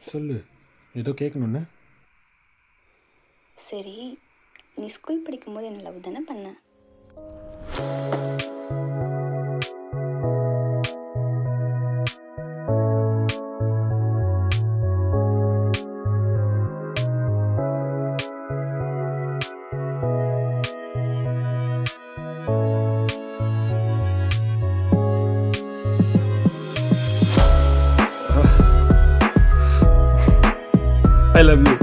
சொல்லு, ஏதோ கேட்கணுன்னு. சரி, நீ ஸ்கூல் படிக்கும்போது என்ன லவ் தானே பண்ண? I love you.